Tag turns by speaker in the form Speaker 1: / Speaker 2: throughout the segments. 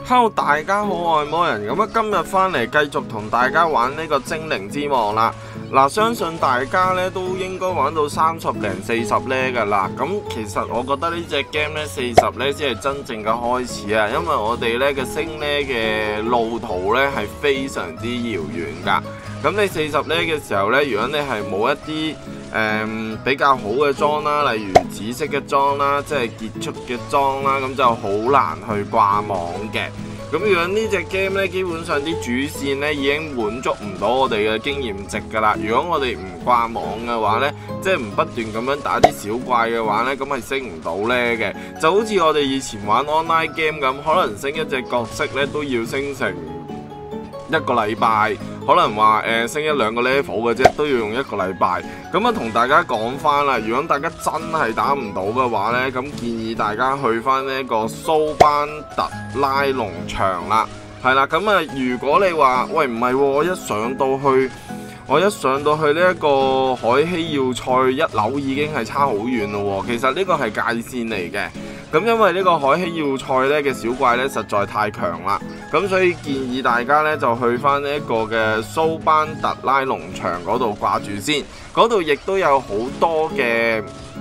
Speaker 1: Hello， 大家好，愛魔人。咁啊，今日翻嚟繼續同大家玩呢個精靈之王啦。嗱，相信大家咧都應該玩到30零40呢噶啦。咁其實我覺得呢隻 game 咧40咧先係真正嘅開始啊，因為我哋咧嘅升咧嘅路途咧係非常之遙遠噶。咁你40呢嘅時候咧，如果你係冇一啲比較好嘅裝啦，例如紫色嘅裝啦，即係結束嘅裝啦，咁就好難去掛網嘅。咁如果呢隻 game 咧，基本上啲主線咧已經滿足唔到我哋嘅經驗值噶啦。如果我哋唔掛網嘅話咧，即係唔不斷咁樣打啲小怪嘅話咧，咁係升唔到咧嘅。就好似我哋以前玩 online game 咁，可能升一隻角色咧都要升成1個禮拜。可能話升1、2個 level 嘅啫，都要用1個禮拜。咁啊，同大家講翻啦，如果大家真係打唔到嘅話呢，咁建議大家去翻呢個蘇班特拉農場啦。係啦，咁啊，如果你話喂唔係喎，我一上到去呢一個海希要塞1樓已經係差好遠咯喎。其實呢個係界線嚟嘅。咁因為呢個海希要塞咧嘅小怪咧實在太強啦，咁所以建議大家咧就去翻呢一個嘅蘇班特拉農場嗰度掛住先，嗰度亦都有好多嘅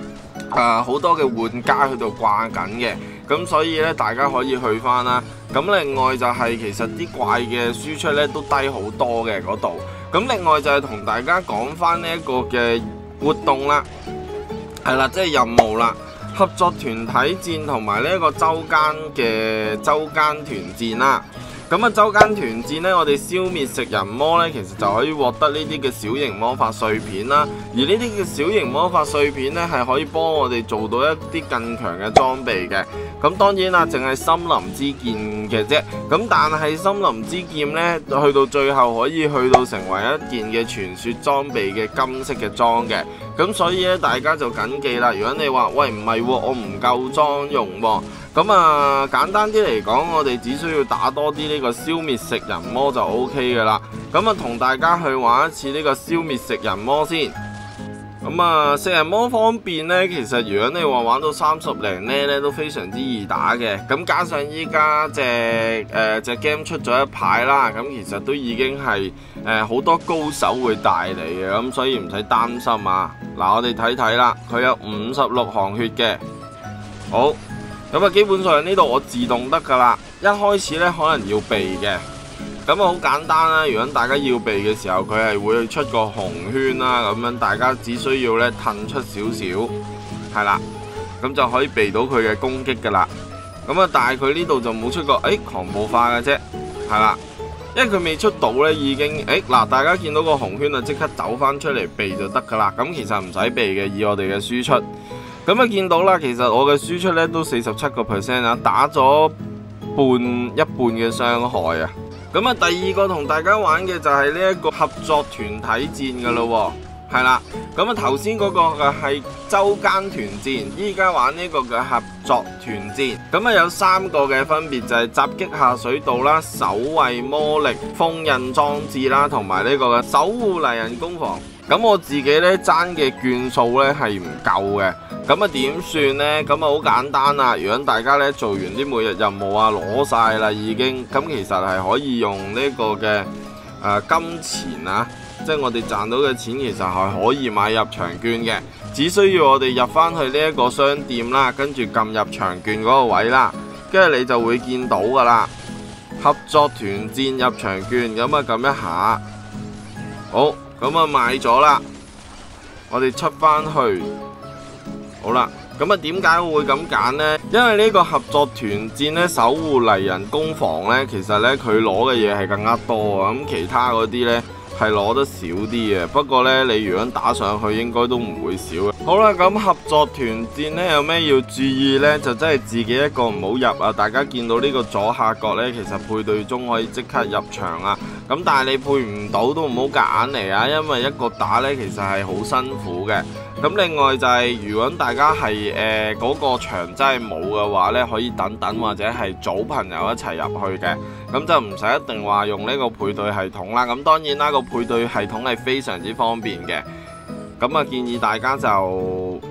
Speaker 1: 玩家喺度掛緊嘅，咁所以咧大家可以去翻啦。咁另外就係其實啲怪嘅輸出咧都低好多嘅嗰度。咁另外就係同大家講翻呢一個嘅活動啦，係啦，即係任務啦。合作團體戰同埋呢一個周間團戰啦。咁啊，周間團戰呢，我哋消滅食人魔呢，其實就可以獲得呢啲嘅小型魔法碎片啦。而呢啲嘅小型魔法碎片呢，係可以幫我哋做到一啲更強嘅裝備嘅。咁當然啦，淨係森林之劍嘅啫。咁但係森林之劍呢，去到最後可以去到成為一件嘅傳說裝備嘅金色嘅裝嘅。咁所以咧，大家就緊記啦。如果你話喂唔係喎，我唔夠裝用喎，咁啊簡單啲嚟講，我哋只需要打多啲呢個消滅食人魔就 OK 噶啦。咁啊，同大家去玩一次呢個消滅食人魔先。咁啊，食人魔方面呢，其實如果你話玩到30零呢都非常之易打嘅。咁加上依家隻 game 出咗一排啦，咁其實都已經係好多高手會帶嚟嘅，咁所以唔使擔心啊。嗱，我哋睇睇啦，佢有56行血嘅。好，咁啊，基本上呢度我自動得噶啦。一開始呢，可能要避嘅。咁啊，好簡單啦！如果大家要避嘅時候，佢係會出個紅圈啦，咁樣大家只需要咧褪出少少，係啦，咁就可以避到佢嘅攻擊噶啦。咁啊，但係佢呢度就冇出過狂暴化嘅啫，係啦，因為佢未出到咧，已經嗱，大家見到個紅圈啊，即刻走翻出嚟避就得噶啦。咁其實唔使避嘅，以我哋嘅輸出。咁啊，見到啦，其實我嘅輸出咧都47%啊，打咗一半嘅傷害啊。咁啊，第二個同大家玩嘅就係呢一個合作團體戰噶咯，係啦。咁啊，頭先嗰個嘅係周間團戰，依家玩呢個嘅合作團戰。咁啊，有3個嘅分別就係襲擊下水道啦、守衛魔力、封印裝置啦，同埋呢個嘅守護泥人攻防。咁我自己呢，爭嘅券數呢係唔夠嘅。咁啊，點算呢？咁啊，好簡單啦！如果大家呢做完啲每日任務啊，攞晒啦已經，咁其實係可以用呢個嘅金錢啊，即係我哋賺到嘅錢，其實係可以買入場券嘅。只需要我哋入翻去呢一個商店啦，跟住撳入場券嗰個位啦，跟住你就會見到噶啦。合作團戰入場券，咁啊撳一下，好，咁啊買咗啦。我哋出翻去。好啦，咁啊點解我會咁揀呢？因為呢個合作團戰呢，守護泥人攻防呢，其實呢，佢攞嘅嘢係更加多啊。咁其他嗰啲呢，係攞得少啲嘅。不過呢，你如果打上去應該都唔會少嘅。好啦，咁合作團戰呢，有咩要注意呢？就真係自己一個唔好入啊！大家見到呢個左下角呢，其實配對中可以即刻入場啊。咁但係你配唔到都唔好夾硬嚟啊，因為一個打呢，其實係好辛苦嘅。咁另外就係如果大家係嗰個場真係冇嘅話呢，可以等等或者係組朋友一齊入去嘅，咁就唔使一定話用呢個配對系統啦。咁當然啦，個配對系統係非常之方便嘅。咁啊，建議大家就可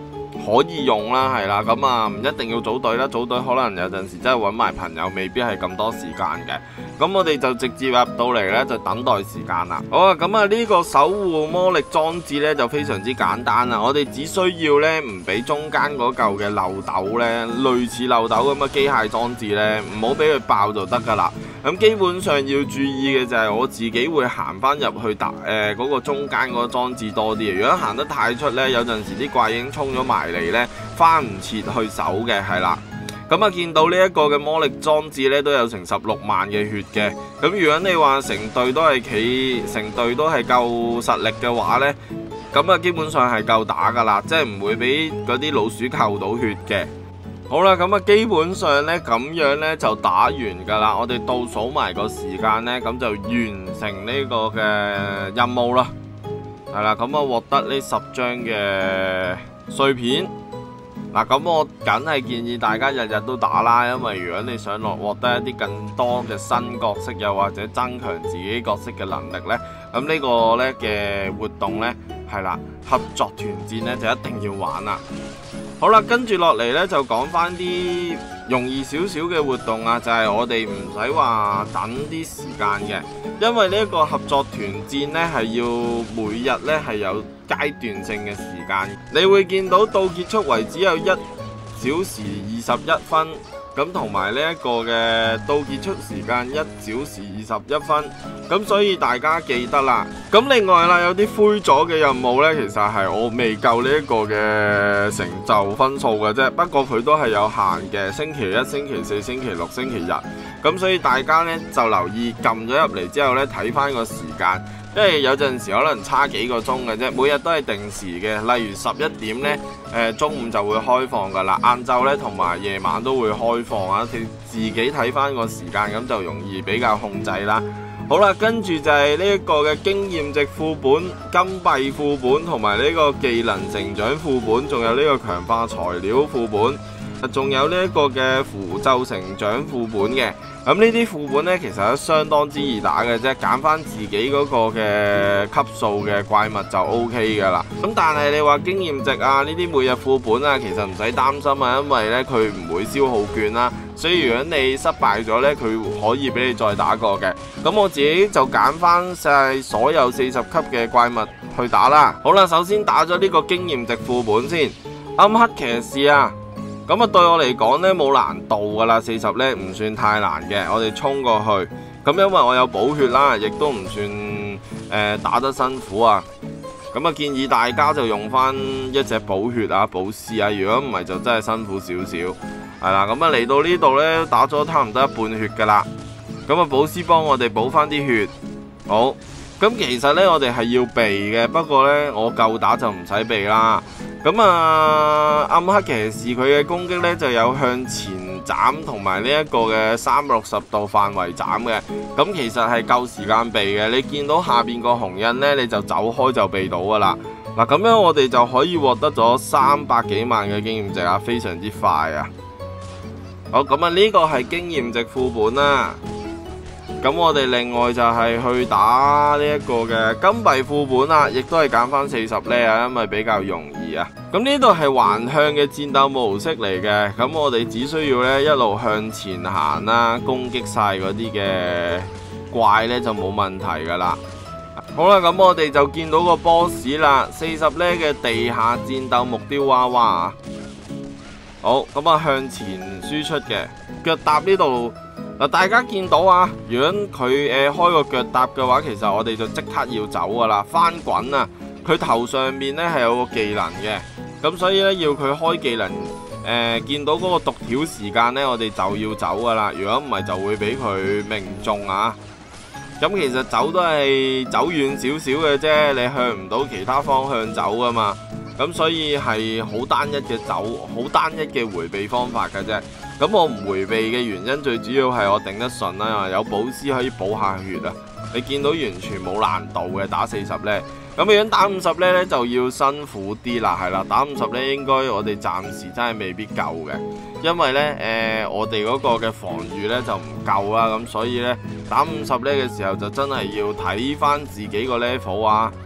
Speaker 1: 可以用啦，係啦，咁啊唔一定要組隊啦，組隊可能有陣時真係揾埋朋友，未必係咁多時間嘅。咁我哋就直接入到嚟呢，就等待時間啦。好啊，咁啊呢個守護魔力裝置呢，就非常之簡單啦。我哋只需要呢，唔俾中間嗰嚿嘅漏斗呢，類似漏斗咁嘅機械裝置呢，唔好俾佢爆就得噶啦。咁基本上要注意嘅就係我自己會行翻入去嗰個中間嗰個裝置多啲。如果行得太出呢，有陣時啲怪已經衝咗埋嚟呢，翻唔切去守嘅，係啦。咁啊，見到呢一個嘅魔力裝置呢，都有成16萬嘅血嘅。咁如果你話成隊都係夠實力嘅話呢，咁啊基本上係夠打噶啦，即係唔會俾嗰啲老鼠扣到血嘅。好啦，咁啊基本上呢，咁樣呢就打完噶啦。我哋倒數埋個時間呢，咁就完成呢個嘅任務啦。係啦，咁啊獲得呢10張嘅碎片。嗱，咁我梗係建議大家日日都打啦，因為如果你想獲得一啲更多嘅新角色，又或者增強自己角色嘅能力呢，咁呢個呢嘅活動呢，係啦，合作團戰呢就一定要玩啦。好啦，跟住落嚟呢，就講翻啲容易少少嘅活動啊，就係我哋唔使話等啲時間嘅，因為呢個合作團戰呢，係要每日呢係有階段性嘅時間，你會見到到結束為止有1小時21分，咁同埋呢一個嘅到結束時間1小時21分，咁所以大家記得啦。咁另外啦，有啲灰咗嘅任務呢，其實係我未夠呢一個嘅成就分數嘅啫，不過佢都係有限嘅，星期1、星期4、星期6、星期日，咁所以大家呢就留意撳咗入嚟之後呢，睇翻個時間。因為有陣時可能差幾個鐘嘅啫，每日都係定時嘅，例如11點呢，中午就會開放噶啦，晏晝呢同埋夜晚都會開放啊，自己睇翻個時間，咁就容易比較控制啦。好啦，跟住就係呢一個嘅經驗值副本、金幣副本同埋呢個技能成長副本，仲有呢個強化材料副本，仲有呢一個嘅符咒成長副本嘅。咁呢啲副本呢，其實都相當之易打嘅啫，揀翻自己嗰個嘅級數嘅怪物就 OK 噶啦。咁但係你話經驗值啊，呢啲每日副本啊，其實唔使擔心啊，因為呢，佢唔會消耗券啦，所以如果你失敗咗呢，佢可以俾你再打過嘅。咁我自己就揀翻晒所有40級嘅怪物去打啦。好啦，首先打咗呢個經驗值副本先，暗黑騎士啊。咁啊，對我嚟講呢，冇難度噶啦，40呢唔算太難嘅，我哋衝過去。咁因為我有補血啦，亦都唔算打得辛苦啊。咁啊，建議大家就用翻一隻補血啊、補師啊，如果唔係就真係辛苦少少。係啦，咁啊嚟到呢度呢，打咗差唔多一半血噶啦。咁啊，補師幫我哋補翻啲血。好，咁其實呢，我哋係要避嘅，不過呢，我夠打就唔使避啦。咁啊，暗黑騎士佢嘅攻擊呢，就有向前斬同埋呢一個嘅360度範圍斬嘅，咁其實係夠時間避嘅。你見到下邊個紅印呢，你就走開就避到噶啦。嗱，咁樣我哋就可以獲得咗300幾萬嘅經驗值啊，非常之快啊！好，咁啊呢個係經驗值副本啦。咁我哋另外就係去打呢一個嘅金幣副本啦，亦都係揀翻40呢啊，因為比較容易啊。咁呢度係橫向嘅戰鬥模式嚟嘅，咁我哋只需要呢一路向前行啦，攻擊晒嗰啲嘅怪呢就冇問題噶啦。好啦，咁我哋就見到個 boss 啦，40呢嘅地下戰鬥木雕娃娃。好，咁啊向前輸出嘅腳踏呢度。嗱，大家見到啊，如果佢開個腳踏嘅話，其實我哋就即刻要走噶啦，翻滾啊！佢頭上面呢係有個技能嘅，咁所以呢，要佢開技能，見到嗰個讀條時間呢，我哋就要走噶啦。如果唔係，就會俾佢命中啊！咁其實走都係走遠少少嘅啫，你向唔到其他方向走噶嘛。咁所以係好單一嘅好單一嘅迴避方法嘅啫。咁我唔迴避嘅原因最主要係我頂得順啦，有寶師可以補下血啊。你見到完全冇難度嘅打40呢，咁如果打50呢就要辛苦啲啦，係啦，打50呢應該我哋暫時真係未必夠嘅，因為呢我哋嗰個嘅防禦呢就唔夠啦，咁所以呢打50呢嘅時候就真係要睇翻自己個 level 啊。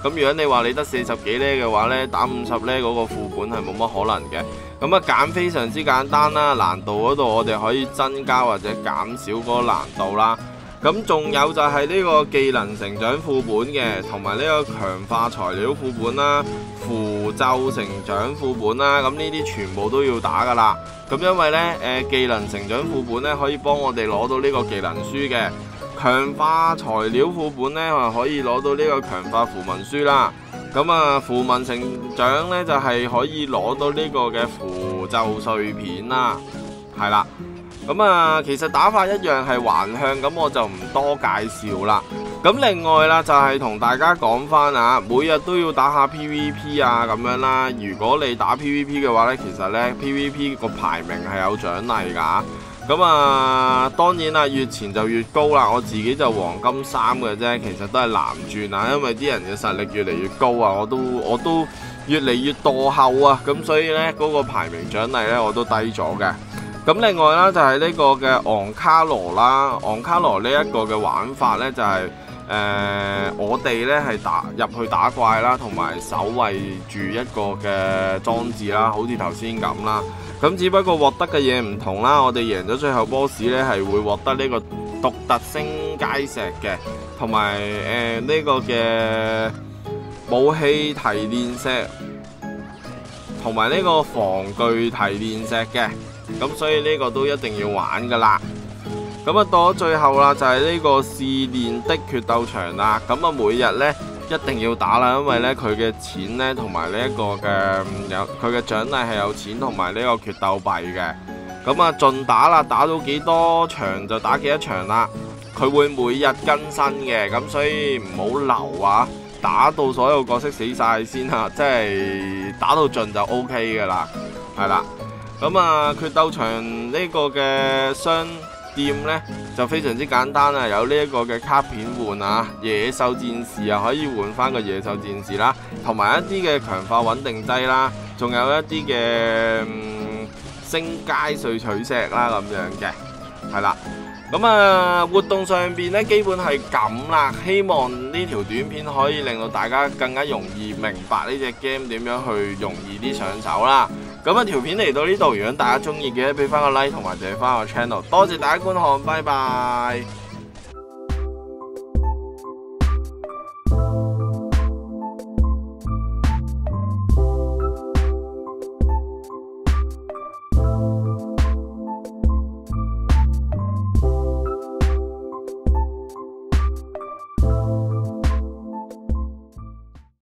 Speaker 1: 咁如果你話你得40幾呢嘅話呢，打50呢嗰個副本係冇乜可能嘅。咁啊揀非常之簡單啦，難度嗰度我哋可以增加或者減少嗰個難度啦。咁仲有就係呢個技能成長副本嘅，同埋呢個強化材料副本啦、符咒成長副本啦，咁呢啲全部都要打噶啦。咁因為呢，技能成長副本呢可以幫我哋攞到呢個技能書嘅，強化材料副本呢可以攞到呢個強化符文書啦。咁啊，符文成長呢就係可以攞到呢個嘅符咒碎片啦，係啦。咁啊，其實打法一樣係橫向，咁我就唔多介紹啦。咁另外啦，就係同大家講翻啊，每日都要打下 PVP 啊咁樣啦。如果你打 PVP 嘅話呢，其實呢 PVP 個排名係有獎勵噶。咁啊，當然啦，越前就越高啦。我自己就黃金3嘅啫，其實都係藍鑽啊，因為啲人嘅實力越嚟越高啊，我都越嚟越墮後啊，咁所以呢，嗰個排名獎勵呢，我都低咗嘅。咁另外啦，就係呢個嘅昂卡羅啦，昂卡羅呢一個嘅玩法呢，就係我哋呢係入去打怪啦，同埋守衛住一個嘅裝置啦，好似頭先咁啦。咁只不過獲得嘅嘢唔同啦，我哋贏咗最後 boss 呢，係會獲得呢個獨特星階石嘅，同埋呢個嘅武器提煉石，同埋呢個防具提煉石嘅。咁所以呢個都一定要玩噶啦。咁啊到咗最後啦，就係呢個試煉的決鬥場啦。咁啊每日呢一定要打啦，因為呢佢嘅錢呢同埋呢一個嘅佢嘅獎勵係有錢同埋呢個決鬥幣嘅。咁啊盡打啦，打到幾多場就打幾多場啦。佢會每日更新嘅，咁所以唔好留啊，打到所有角色死晒先啊，即係打到盡就 OK 噶啦，係啦。咁啊，決鬥場呢個嘅商店呢，就非常之簡單啊，有呢一個嘅卡片換啊，野獸戰士啊可以換翻個野獸戰士啦，同埋一啲嘅強化穩定劑啦，仲有一啲嘅星階萃取石啦咁樣嘅，係啦。咁啊，活動上邊呢，基本係咁啦，希望呢條短片可以令到大家更加容易明白呢隻 game 點樣去容易啲上手啦。咁啊，條片嚟到呢度，如果大家中意嘅，俾翻個 like 同埋訂翻個 channel，多謝大家觀看，拜拜。